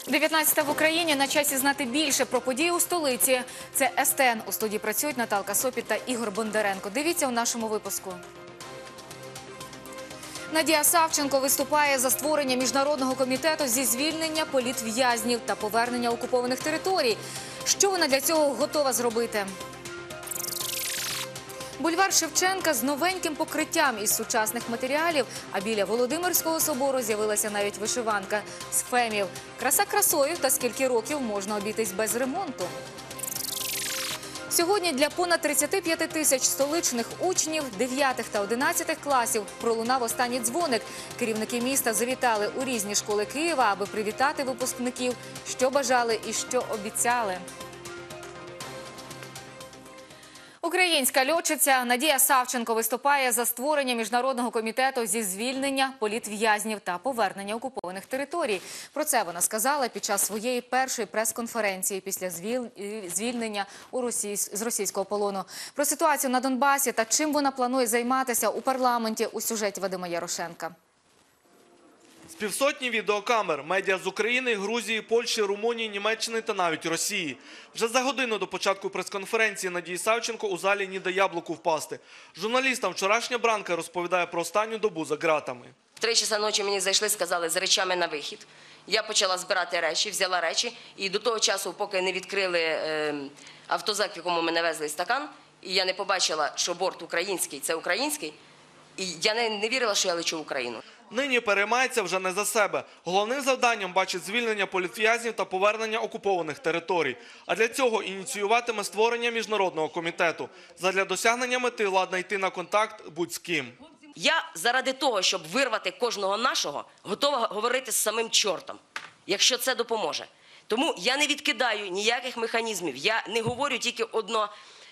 19 в Україні. На часі знати більше про події у столиці. Це СТН. У студії працюють Наталка Сопіт та Ігор Бондаренко. Дивіться у нашому випуску. Надія Савченко виступає за створення Міжнародного комітету зі звільнення політв'язнів та повернення окупованих територій. Що вона для цього готова зробити? Бульвар Шевченка з новеньким покриттям із сучасних матеріалів, а біля Володимирського собору з'явилася навіть вишиванка з фемів. Краса красою, та скільки років можна обійтись без ремонту? Сьогодні для понад 35 тисяч столичних учнів 9 та 11 класів пролунав останній дзвоник. Керівники міста завітали у різні школи Києва, аби привітати випускників, що бажали і що обіцяли. Українська льотчиця Надія Савченко виступає за створення Міжнародного комітету зі звільнення політв'язнів та повернення окупованих територій. Про це вона сказала під час своєї першої прес-конференції після звільнення з російського полону. Про ситуацію на Донбасі та чим вона планує займатися у парламенті у сюжеті Вадима Ярошенка. З півсотні відеокамер, медіа з України, Грузії, Польщі, Румунії, Німеччини та навіть Росії. Вже за годину до початку прес-конференції Надії Савченко у залі ніде яблуку впасти. Журналістам вчорашня Бранка розповідає про останню добу за ґратами. В 3 часа ночі мені зайшли, сказали, з речами на вихід. Я почала збирати речі, взяла речі. І до того часу, поки не відкрили автозак, в якому мене везли стакан, і я не побачила, що борт український – це український, і я не вірила, що я лечу в Україну. Нині переймається вже не за себе. Головним завданням бачить звільнення політв'язнів та повернення окупованих територій. А для цього ініціюватиме створення Міжнародного комітету. Задля досягнення мети ладна йти на контакт будь з ким. Я заради того, щоб вирвати кожного нашого, готова говорити з самим чортом, якщо це допоможе. Тому я не відкидаю ніяких механізмів. Я не говорю тільки одно.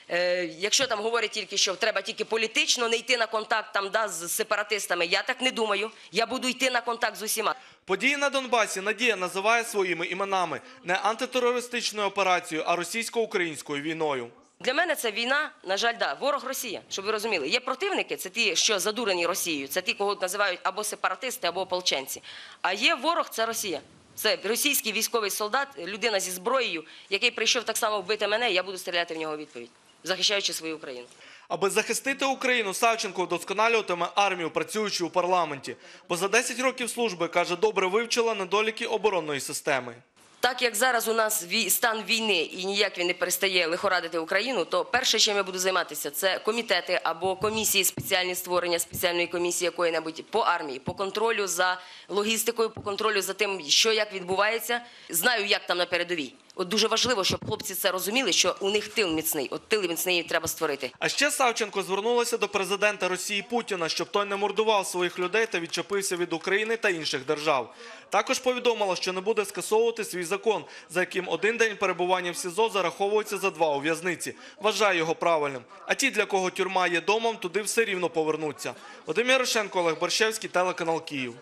Якщо там говорять тільки, що треба тільки політично не йти на контакт з сепаратистами, я так не думаю. Я буду йти на контакт з усіма. Події на Донбасі Надія називає своїми іменами. Не антитерористичною операцією, а російсько-українською війною. Для мене це війна, на жаль, ворог Росія, щоб ви розуміли. Є противники, це ті, що задурені Росією, це ті, кого називають або сепаратисти, або ополченці. А є ворог – це Росія. Це російський військовий солдат, людина зі зброєю, який прийшов так само вбити мене, я буду стріляти в нього у відповідь, захищаючи свою Україну. Аби захистити Україну, Савченко вдосконалюватиме армію, працюючи у парламенті. Бо за 10 років служби, каже, добре вивчила недоліки оборонної системи. Так як зараз у нас стан війни і ніяк він не перестає лихорадити Україну, то перше, чим я буду займатися, це комітети або комісії спеціальні створення, спеціальної комісії якої-небудь по армії, по контролю за логістикою, по контролю за тим, що як відбувається. Знаю, як там на передовій. От дуже важливо, щоб хлопці це розуміли, що у них тил міцний. От тил міцний треба створити. А ще Савченко звернулася до президента Росії Путіна, щоб той не мордував своїх людей та відчепився від України та інших держав. Також повідомила, що не буде скасовувати свій закон, за яким один день перебування в СІЗО зараховується за 2 у в'язниці. Вважає його правильним. А ті, для кого тюрма є домом, туди все рівно повернуться. Вадим Ярошенко, Олег Борщевський, телеканал Київ.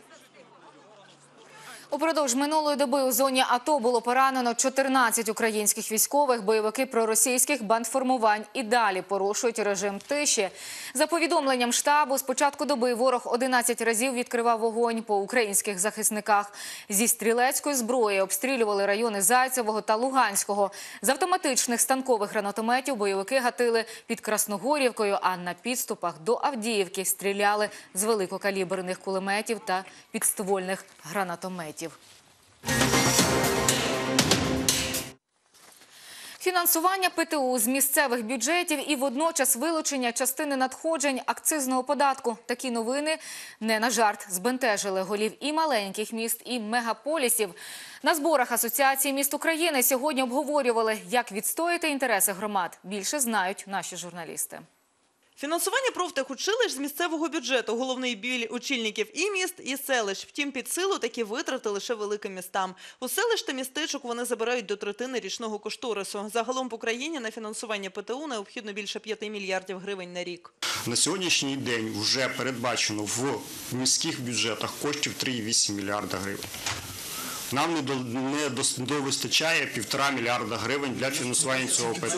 Упродовж минулої доби у зоні АТО було поранено 14 українських військових. Бойовики проросійських бандформувань і далі порушують режим тиші. За повідомленням штабу, з початку доби ворог 11 разів відкривав вогонь по українських захисниках. Зі стрілецької зброї обстрілювали райони Зайцевого та Луганського. З автоматичних станкових гранатометів бойовики гатили під Красногорівкою, а на підступах до Авдіївки стріляли з великокаліберних кулеметів та підствольних гранатометів. Фінансування ПТУ з місцевих бюджетів і водночас вилучення частини надходжень акцизного податку. Такі новини не на жарт збентежили голів і маленьких міст, і мегаполісів. На зборах Асоціації міст України сьогодні обговорювали, як відстояти інтереси громад. Більше знають наші журналісти. Фінансування профтехучилищ з місцевого бюджету – головний біль очільників і міст, і селищ. Втім, під силу такі витрати лише великим містам. У селищ та містечок вони забирають до третини річного кошторису. Загалом по країні на фінансування ПТУ необхідно більше 5 мільярдів гривень на рік. На сьогоднішній день вже передбачено в міських бюджетах коштів 3,8 мільярда гривень. Нам не вистачає 1,5 мільярда гривень для фінансування цього ПТУ.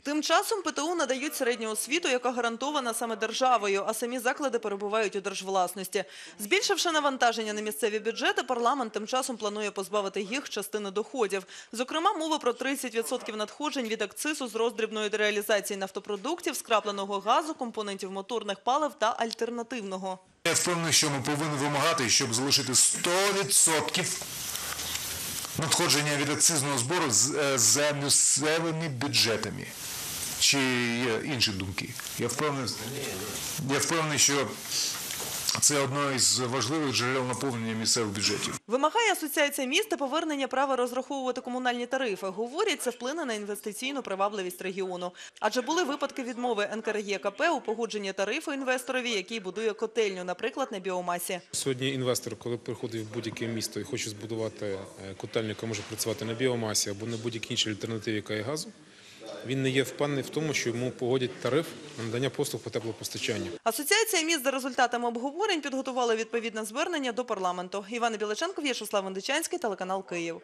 Тим часом ПТУ надають середню освіту, яка гарантована саме державою, а самі заклади перебувають у держвласності. Збільшивши навантаження на місцеві бюджети, парламент тим часом планує позбавити їх частини доходів. Зокрема, мова про 30% надходжень від акцизу з роздрібної реалізації нафтопродуктів, скрапленого газу, компонентів моторних палив та альтернативного. Я впевнений, що ми повинні вимагати, щоб залишити 100% надходження від акцизного збору за місцевими бюджетами. Чи є інші думки? Я впевнений, що це одне із важливих джерел наповнення місцевих бюджетів. Вимагає Асоціація міст повернення права розраховувати комунальні тарифи. Говорять, це вплине на інвестиційну привабливість регіону. Адже були випадки відмови НКРЕКП у погодженні тарифу інвесторові, який будує котельню, наприклад, на біомасі. Сьогодні інвестор, коли приходить в будь-яке місто і хоче збудувати котельню, яка може працювати на біомасі або на будь-якій іншій альтернативі, яка є газу, він не є впевнений в тому, що йому погодять тариф на надання послуг по теплопостачанню. Асоціація міст за результатами обговорень підготувала відповідне звернення до парламенту. Івана Біличенко, В'ячеслав Вендичанський, телеканал Київ.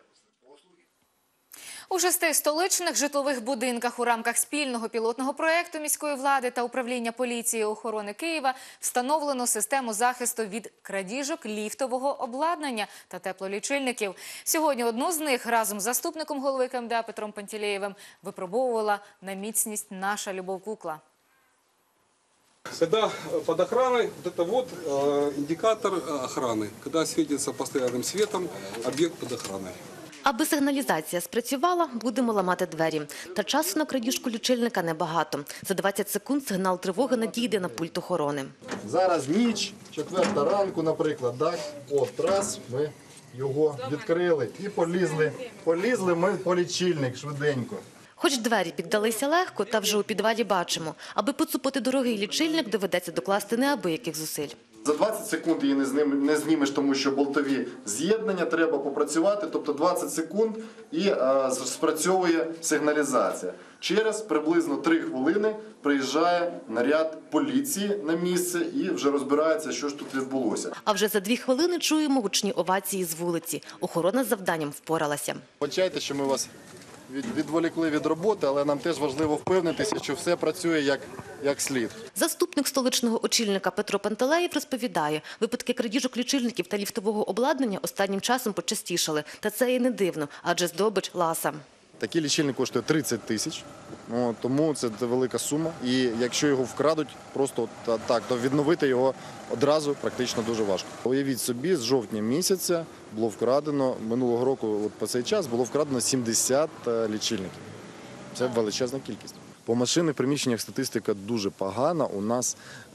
У 6 столичних житлових будинках у рамках спільного пілотного проєкту міської влади та управління поліції і охорони Києва встановлено систему захисту від крадіжок ліфтового обладнання та теплолічильників. Сьогодні одну з них разом з заступником голови КМДА Петром Пантелеєвим випробовувала на міцність наша Любов Кукла. Когда под охраной, вот это вот индикатор охраны. Когда светится постоянным светом объект под охраной. Аби сигналізація спрацювала, будемо ламати двері. Та часу на крадіжку лічильника небагато. За 20 секунд сигнал тривоги надійде на пульт охорони. Зараз ніч, 4 ранку, наприклад, так? От раз ми його відкрили і полізли. Полізли ми по лічильник швиденько. Хоч двері піддалися легко, та вже у підвалі бачимо. Аби поцупити дорогий лічильник, доведеться докласти неабияких зусиль. За 20 секунд її не знімеш, тому що болтові з'єднання треба попрацювати, тобто 20 секунд і спрацьовує сигналізація. Через приблизно 3 хвилини приїжджає наряд поліції на місце і вже розбирається, що ж тут відбулося. А вже за 2 хвилини чуємо гучні овації з вулиці. Охорона з завданням впоралася. Вибачайте, що ми вас відволікли від роботи, але нам теж важливо впевнитися, що все працює як слід. Заступник столичного очільника Петро Пантелеєв розповідає, випадки крадіжок лічильників та ліфтового обладнання останнім часом почастішали. Та це і не дивно, адже здобич ласа. Такий лічильник коштує 30 тисяч, тому це велика сума. І якщо його вкрадуть просто так, то відновити його одразу практично дуже важко. Уявіть собі, з жовтня місяця було вкрадено, минулого року от по цей час було вкрадено 70 лічильників. Це величезна кількість. По машинних приміщеннях статистика дуже погана. У нас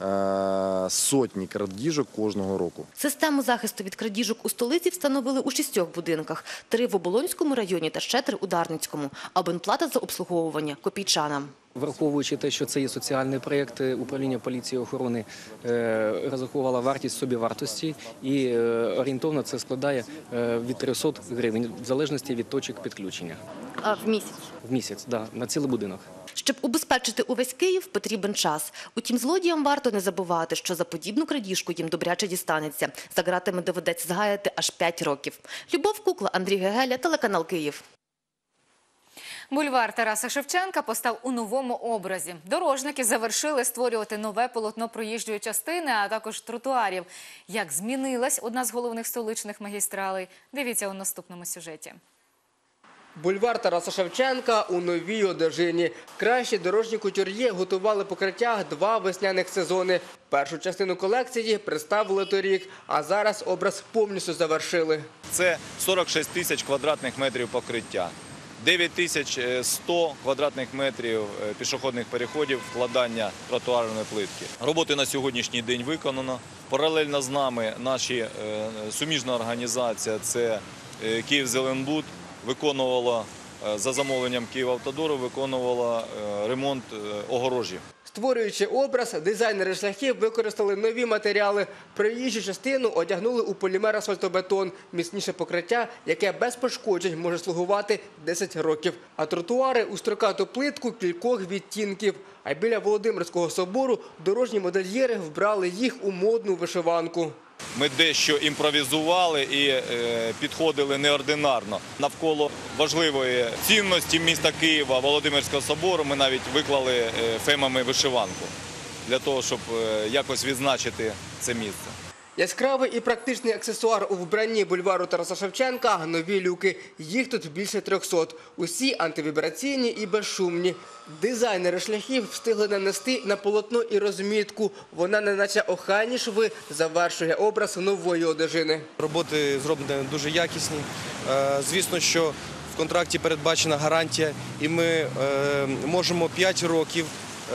сотні крадіжок кожного року. Систему захисту від крадіжок у столиці встановили у 6 будинках. 3 в Оболонському районі та ще 3 у Дарницькому. Абонплата за обслуговування – копійчанам. Враховуючи те, що це є соціальний проєкт, управління поліції і охорони розрахувало вартість собівартості і орієнтовно це складає від 300 гривень в залежності від точок підключення. А в місяць? В місяць, так, на цілий будинок. Щоб убезпечити увесь Київ, потрібен час. Утім, злодіям варто не забувати, що за подібну крадіжку їм добряче дістанеться. За ґратами доведеться згаяти аж 5 років. Любов Кукла, Андрій Гегеля, телеканал Київ. Бульвар Тараса Шевченка постав у новому образі. Дорожники завершили створювати нове полотно проїжджої частини, а також тротуарів. Як змінилась одна з головних столичних магістралей, дивіться у наступному сюжеті. Бульвар Тараса Шевченка у новій одежині. Кращі дорожні кутюр'є готували покриття 2 весняних сезони. Першу частину колекції представили торік, а зараз образ повністю завершили. Це 46 тисяч квадратних метрів покриття. 9100 квадратних метрів пішохідних переходів, вкладання тротуарної плитки. Роботи на сьогоднішній день виконано. Паралельно з нами наша суміжна організація, це «Київзеленбуд», виконувала за замовленням «Київавтодору», виконувала ремонт огорожі. Створюючи образ, дизайнери шляхів використали нові матеріали. Проїжджу частину одягнули у полімер асфальтобетон. Міцніше покриття, яке без пошкоджень може слугувати 10 років. А тротуари у строкату плитку кількох відтінків. А біля Володимирського собору дорожні модельєри вбрали їх у модну вишиванку. Ми дещо імпровізували і підходили неординарно. Навколо важливої цінності міста Києва, Володимирського собору, ми навіть виклали фемами вишиванку для того, щоб якось відзначити це місце. Яскравий і практичний аксесуар у вбранні бульвару Тараса Шевченка – нові люки. Їх тут більше 300. Усі антивібраційні і безшумні. Дизайнери шляхів встигли нанести на полотно і розмітку. Вона, неначе охайні шви, завершує образ нової одежини. Роботи зроблені дуже якісні. Звісно, що в контракті передбачена гарантія, і ми можемо 5 років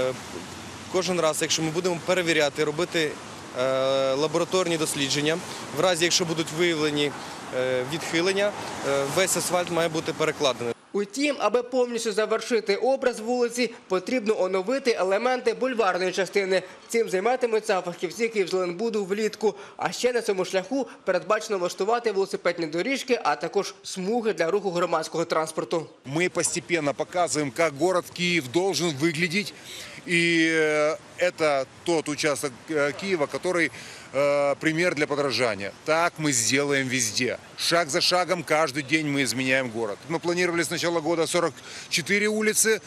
кожен раз, якщо ми будемо перевіряти, робити лабораторні дослідження. В разі, якщо будуть виявлені відхилення, весь асфальт має бути перекладений. Утім, аби повністю завершити образ вулиці, потрібно оновити елементи бульварної частини. Цим займатимуться фахівці Київзеленбуду влітку. А ще на цьому шляху передбачено влаштувати велосипедні доріжки, а також смуги для руху громадського транспорту. Мы постепенно показываем, как город Киев должен выглядеть. И это тот участок Киева, который пример для подражания. Так мы сделаем везде. Шаг за шагом каждый день мы изменяем город. Мы планировали с начала года 44 улицы.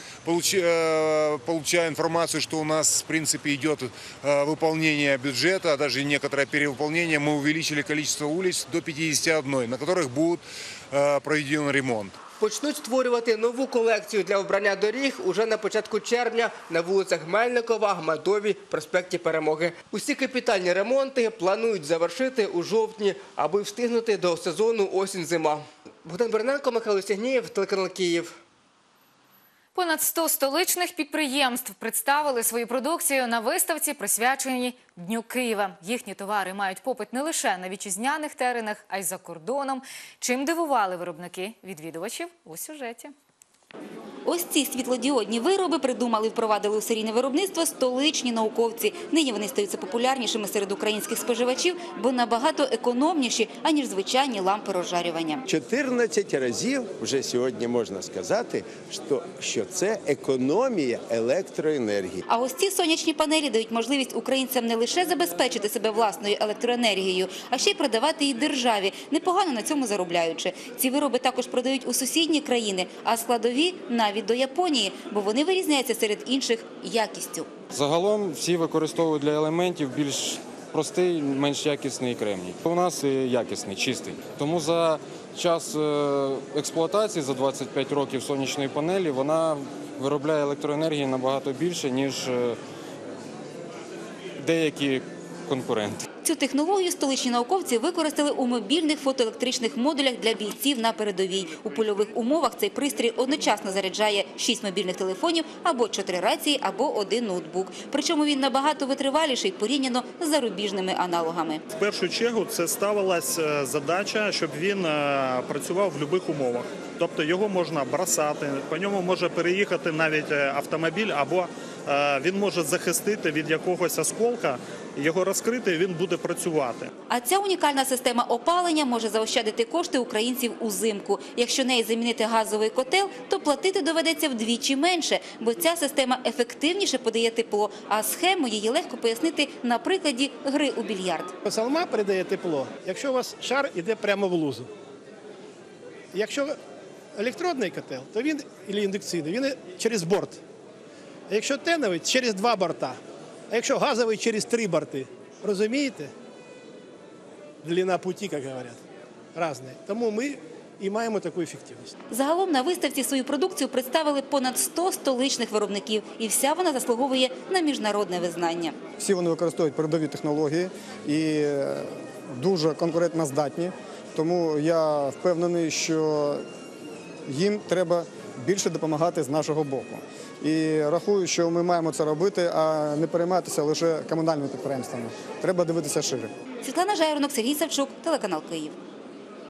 Получая информацию, что у нас в принципе идет выполнение бюджета, а даже некоторое перевыполнение, мы увеличили количество улиц до 51, на которых будет проведен ремонт. Почнуть створювати нову колекцію для обрання доріг уже на початку червня на вулицях Мельникова, Медовій, проспекті Перемоги. Усі капітальні ремонти планують завершити у жовтні, аби встигнути до сезону осінь-зима. Богдан Берненко, Михайло Сігнієв, телеканал Київ. Понад 100 столичних підприємств представили свою продукцію на виставці, присвяченій Дню Києва. Їхні товари мають попит не лише на вітчизняних теренах, а й за кордоном. Чим дивували виробники відвідувачів у сюжеті. Ось ці світлодіодні вироби придумали і впровадили у серійне виробництво столичні науковці. Нині вони стаються популярнішими серед українських споживачів, бо набагато економніші, аніж звичайні лампи розжарювання. 14 разів вже сьогодні можна сказати, що це економія електроенергії. А ось ці сонячні панелі дають можливість українцям не лише забезпечити себе власною електроенергією, а ще й продавати її державі, непогано на цьому заробляючи. Ці вироби також продають у сусідні країни, а складові – навіть до Японії, бо вони вирізняються серед інших якістю. Загалом всі використовують для елементів більш простий, менш якісний кремній. У нас якісний, чистий. Тому за час експлуатації, за 25 років сонячної панелі, вона виробляє електроенергії набагато більше, ніж деякі конкуренти. Цю технологію столичні науковці використали у мобільних фотоелектричних модулях для бійців на передовій. У польових умовах цей пристрій одночасно заряджає 6 мобільних телефонів, або 4 рації, або 1 ноутбук. Причому він набагато витриваліший порівняно з зарубіжними аналогами. В першу чергу це ставилась задача, щоб він працював в будь-яких умовах. Тобто його можна бросати, по ньому може переїхати навіть автомобіль, або він може захистити від якогось осколка, його розкрити, і він буде працювати. А ця унікальна система опалення може заощадити кошти українців узимку. Якщо неї замінити газовий котел, то платити доведеться вдвічі менше, бо ця система ефективніше подає тепло, а схему її легко пояснити на прикладі гри у більярд. Салма передає тепло, якщо у вас шар іде прямо в лузу. Якщо електродний котел, то він, або індукційний, він через борт. А якщо теновий, через 2 борта. А якщо газовий, через 3 борти. Розумієте? Длина путі, як говорять, різна. Тому ми і маємо таку ефективність. Загалом на виставці свою продукцію представили понад 100 столичних виробників. І вся вона заслуговує на міжнародне визнання. Всі вони використовують передові технології і дуже конкурентоздатні. Тому я впевнений, що їм треба більше допомагати з нашого боку. І рахую, що ми маємо це робити, а не перейматися лише комунальними підприємствами. Треба дивитися шире. Світлана Жайворонок, Сергій Савчук, телеканал Київ.